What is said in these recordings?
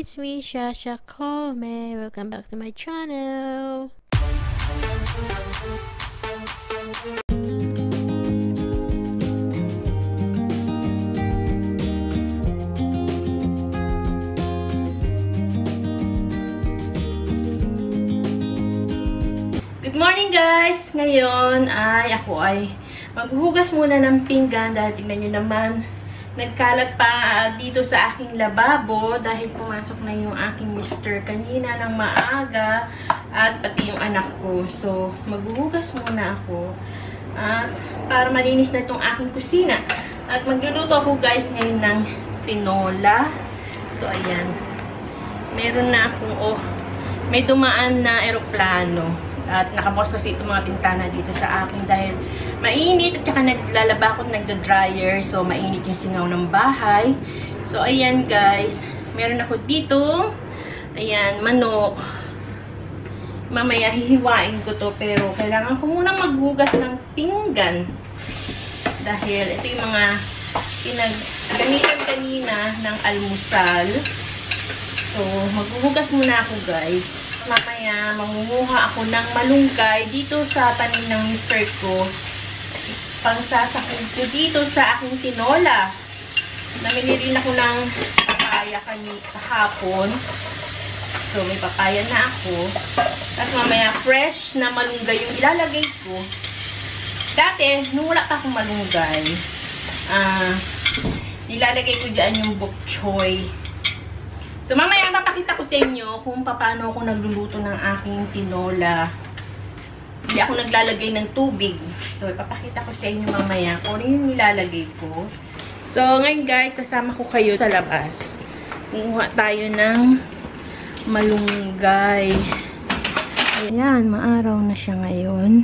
It's me, Shasha Kome. Welcome back to my channel. Good morning guys! Ngayon ako ay maghuhugas muna ng pinggan dahil tingnan nyo naman nagkalat pa dito sa aking lababo dahil pumasok na yung aking mister kanina ng maaga at pati yung anak ko. So maghuhugas muna ako at para malinis na itong aking kusina. At magluluto ako guys ngayon ng tinola. So ayan, meron na akong may dumaan na eroplano. At nakabukas kasi itong mga pintana dito sa akin dahil mainit at saka naglalaba ako at nagda-dryer. So, mainit yung singaw ng bahay. So, ayan guys. Meron ako dito. Ayan, manok. Mamaya hihiwain ko to pero kailangan ko munang maghugas ng pinggan. Dahil ito yung mga pinaggamitan kanina ng almusal. So, maghuhugas muna ako guys. Mamaya, mangunguha ako ng malunggay dito sa tanim ng mister ko. Pangsasakog ko dito sa aking tinola. Namili rin ako ng papaya kahapon. So, may papaya na ako. At mamaya, fresh na malunggay yung ilalagay ko. Dati, nung wala pa akong malunggay, nilalagay ko dyan yung bok choy. So, mamaya papakita ko sa inyo kung paano ako nagluluto ng aking tinola. Hindi ako naglalagay ng tubig. So, ipapakita ko sa inyo mamaya kung ano yung nilalagay ko. So, ngayon guys, sasama ko kayo sa labas. Kumuha tayo ng malunggay. Ayan, maaraw na siya ngayon.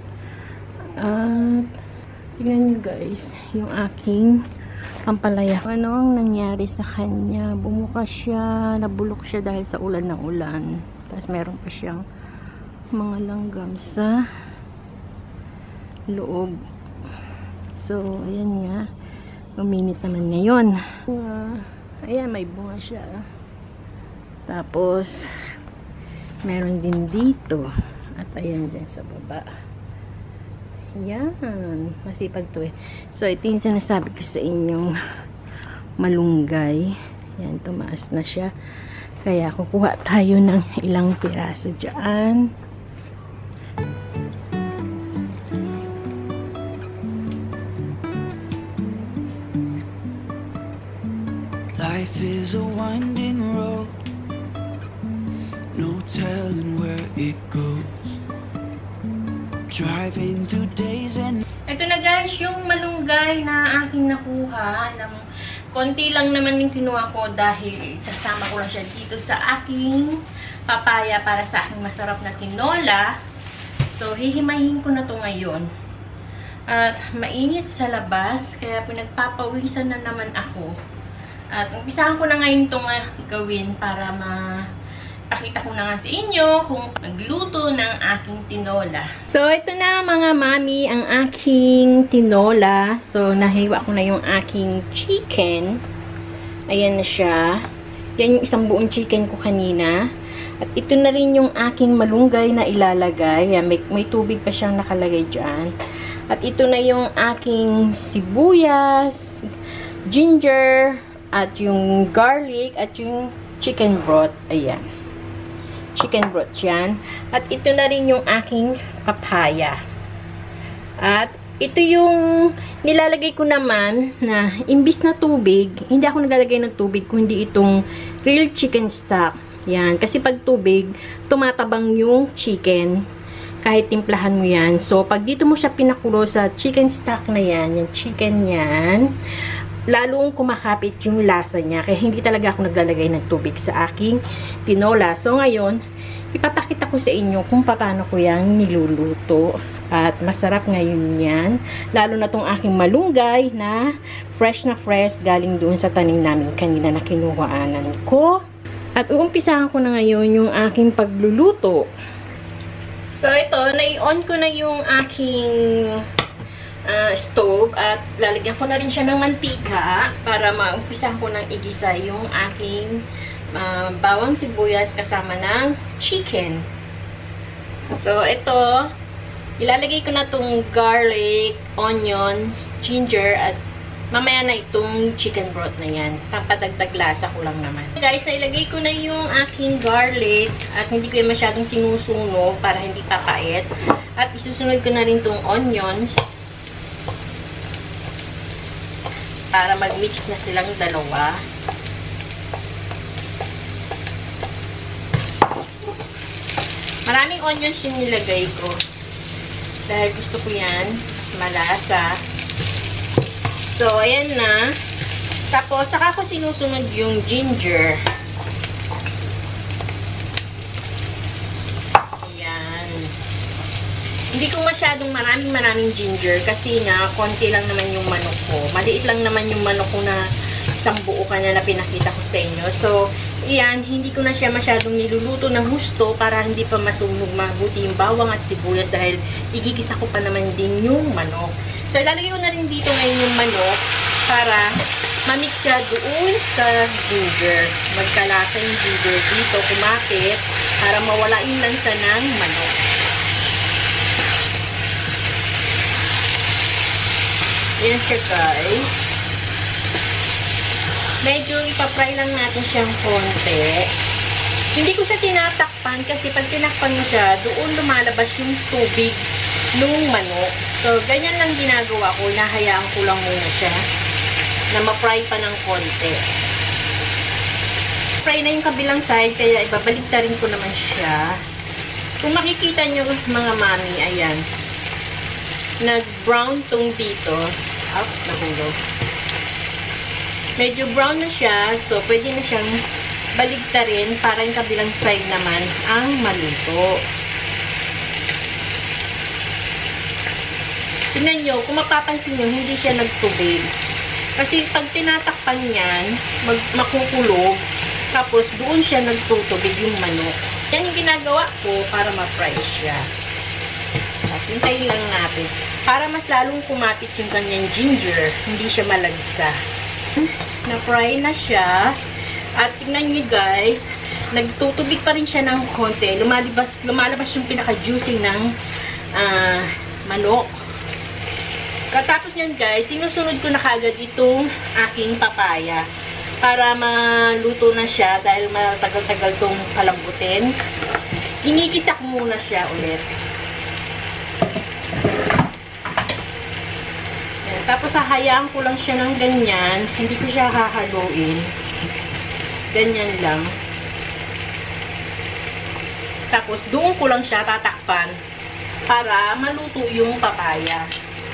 At, tignan nyo guys, yung aking pampalaya. Ano ang nangyari sa kanya? Bumuka siya, nabulok siya dahil sa ulan ng ulan. Tapos meron pa siyang mga langgam sa loob. So, ayan nga. Uminit naman ngayon. Ayan, may bunga siya. Tapos, meron din dito. At ayan dyan sa baba. Yan. Masipag to eh. So, ito yung sinasabi ko sa inyong malunggay. Yan, tumaas na siya. Kaya, kukuha tayo ng ilang piraso dyan. Life is a winding road. No telling where it goes. Driving through days and ito na guys, yung malunggay na aking nakuha. Konti lang naman yung kinuha ko dahil sasama ko lang siya dito sa aking papaya para sa aking masarap na tinola. So, hihimayin ko na to ngayon. At mainit sa labas, kaya pinagpapawisan na naman ako. At umpisahan ko na ngayon itong gawin para pakita ko na nga sa inyo kung magluto ng aking tinola. So, ito na mga mami ang aking tinola. So, nahiwa ko na yung aking chicken. Ayan na siya. Yan yung isang buong chicken ko kanina. At ito na rin yung aking malunggay na ilalagay. Yan, may tubig pa siyang nakalagay dyan. At ito na yung aking sibuyas, ginger, at yung garlic, at yung chicken broth. Ayan. Chicken broth yan. At ito na rin yung aking papaya. At ito yung nilalagay ko naman na imbis na tubig, hindi ako naglalagay ng tubig kundi itong real chicken stock. Yan. Kasi pag tubig, tumatabang yung chicken kahit timplahan mo yan. So, pag dito mo siya pinakulo sa chicken stock na yan, yung chicken yan, lalong kumakapit yung lasa niya. Kaya hindi talaga ako naglalagay ng tubig sa aking tinola. So, ngayon, ipapakita ko sa inyo kung paano ko yan niluluto. At masarap ngayon yan. Lalo na tong aking malunggay na fresh galing doon sa tanim namin kanina na kinuhaanan ko. At uumpisahan ko na ngayon yung aking pagluluto. So, ito, nai-on ko na yung aking stove at lalagyan ko na rin siya ng mantika para maumpisahan ko ng igisa yung aking bawang sibuyas kasama ng chicken. So, ito, ilalagay ko na itong garlic, onions, ginger, at mamaya na itong chicken broth na yan. Papadagdag lasa ko lang naman. Guys, nailagay ko na yung aking garlic at hindi ko yung masyadong sinusunog para hindi papait. At isusunod ko na rin itong onions para mag-mix na silang dalawa. Maraming onions yung nilagay ko. Dahil gusto ko yan. Mas malasa. So, ayan na. Tapos, saka ko sinusunod yung ginger. Ayan. Hindi ko masyadong maraming ginger kasi nga, konti lang naman yung manok ko. Maliit lang naman yung manok ko na isang buo kanya na pinakita ko sa inyo. So, ayan, hindi ko na siya masyadong niluluto ng gusto para hindi pa masunog mabuti yung bawang at sibuyas dahil igigisa ko pa naman din yung manok. So, ilalagay ko na rin dito ngayon yung manok para mamix siya doon sa ginger. Magkalasa yung ginger dito, kumapit para mawala yung lansa ng manok. Ayan siya, guys. Medyo ipapry lang natin siyang konti. Hindi ko siya tinatakpan kasi pag tinakpan mo siya, doon lumalabas yung tubig ng manok. So, ganyan lang ginagawa ko. Nahayaan ko lang muna siya na ma-fry pa ng konti. Fry na yung kabilang side, kaya ibabalik na rin ko naman siya. Kung makikita nyo mga mami, ayan. Nag-brown tong dito. Oops, nahulog. Medyo brown na siya, so pwede na siyang baligtarin para yung kabilang side naman ang maluto. Tingnan nyo, kung mapapansin nyo, hindi siya nagtubig. Kasi pag tinatakpan yan, makukulog, tapos doon siya nagtutubig yung manok. Yan yung ginagawa ko para ma-fry siya. Tapos hintayin lang natin. Para mas lalong kumapit yung kanyang ginger, hindi siya malagsa. Na-fry na siya. At tingnan nyo guys, nagtutubig pa rin siya ng konti. Lumalabas yung pinaka-juicy ng manok. Katapos nyan guys, sinusunod ko na kagad itong aking papaya. Para maluto na siya dahil matagal-tagal itong palambutin. Inigisak muna siya ulit. Tapos, hahayaan ko lang siya ng ganyan. Hindi ko siya hahaluin. Ganyan lang. Tapos, doon ko lang siya tatakpan para maluto yung papaya.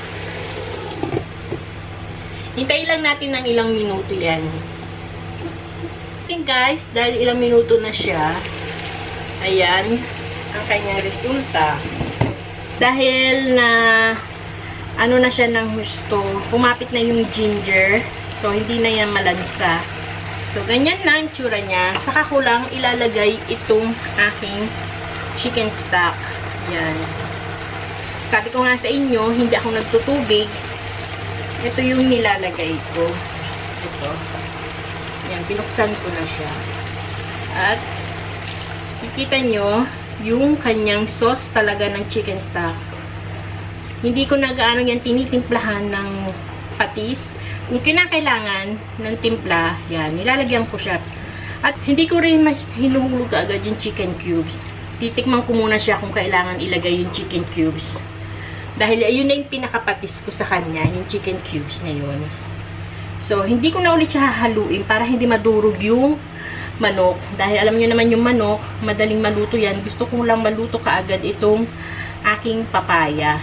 Hintayin lang natin ng ilang minuto yan. Okay guys, dahil ilang minuto na siya, ayan, ang kanyang resulta. Dahil na ano na siya ng gusto. Kumapit na yung ginger. So, hindi na yan malansa. So, ganyan na ang tsura niya. Saka ko lang ilalagay itong aking chicken stock. Yan. Sabi ko nga sa inyo, hindi ako nagtutubig. Ito yung nilalagay ko. Ito. Yan, binuksan ko na siya. At, nakikita nyo, yung kanyang sauce talaga ng chicken stock. Hindi ko na gaano yan tinitimplahan ng patis. Kung kinakailangan ng timpla, yan, nilalagyan ko siya. At hindi ko rin hinuhulog agad yung chicken cubes. Titikman ko muna siya kung kailangan ilagay yung chicken cubes. Dahil ayun na yung pinakapatis ko sa kanya, yung chicken cubes na yun. So, hindi ko na ulit siya hahaluin para hindi madurog yung manok. Dahil alam nyo naman yung manok, madaling maluto yan. Gusto ko lang maluto kaagad itong aking papaya.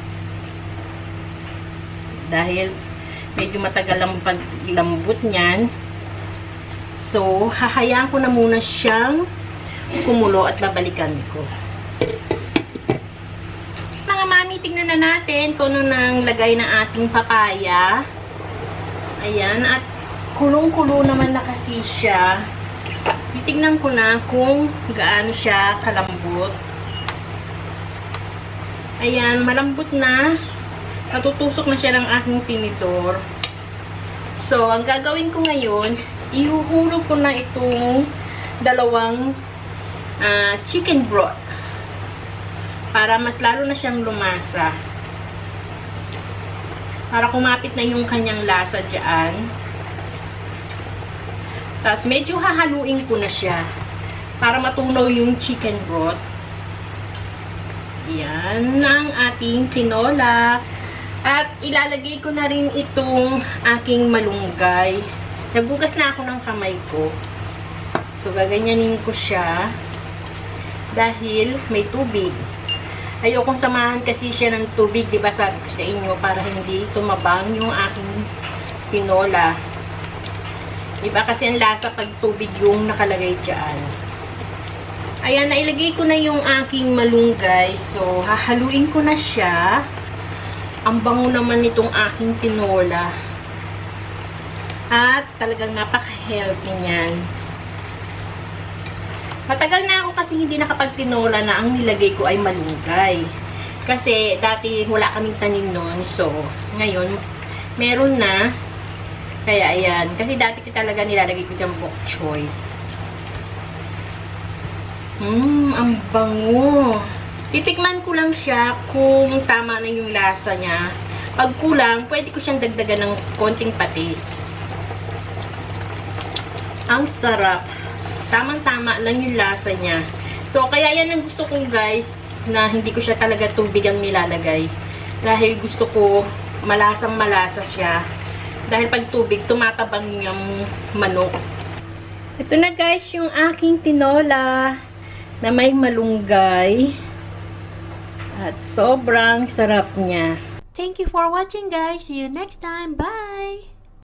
Dahil medyo matagal ang paglambot niyan. So, hahayaan ko na muna siyang kumulo at babalikan ko. Mga mami, tingnan na natin kung ano nang lagay ng ating papaya. Ayan, at kulong-kulo naman na kasi siya. Titignan ko na kung gaano siya kalambot. Ayan, malambot na. Natutusok na siya ng aking tinidor. So, ang gagawin ko ngayon, ihuhulog ko na itong dalawang chicken broth. Para mas lalo na siyang lumasa. Para kumapit na yung kanyang lasa dyan. Tapos medyo hahaluin ko na siya. Para matunaw yung chicken broth. Yan ang ating tinola. At ilalagay ko na rin itong aking malunggay. Nagbugas na ako ng kamay ko. So, gaganyanin ko siya. Dahil may tubig. Ayokong samahan kasi siya ng tubig, diba sabi ko sa inyo, para hindi tumabang yung aking tinola. Diba kasi ang lasa pag tubig yung nakalagay dyan. Ayan, nailagay ko na yung aking malunggay. So, hahaluin ko na siya. Ang bango naman nitong aking tinola. At talagang napaka-healthy niyan. Matagal na ako kasi hindi nakapagtinola na ang nilagay ko ay malunggay. Kasi dati wala kaming tanim noon. So, ngayon, meron na. Kaya ayan. Kasi dati talaga nilalagay ko dyan bok choy. Ang bango. Titikman ko lang siya kung tama na yung lasa niya. Pag kulang, pwede ko siyang dagdagan ng konting patis. Ang sarap. Tamang-tama lang yung lasa niya. So, kaya yan ang gusto ko guys, na hindi ko siya talaga tubig ang nilalagay. Dahil gusto ko malasang-malasa siya. Dahil pag tubig, tumatabang yung manok. Ito na guys, yung aking tinola na may malunggay. At sobrang sarap niya. Thank you for watching, guys. See you next time. Bye!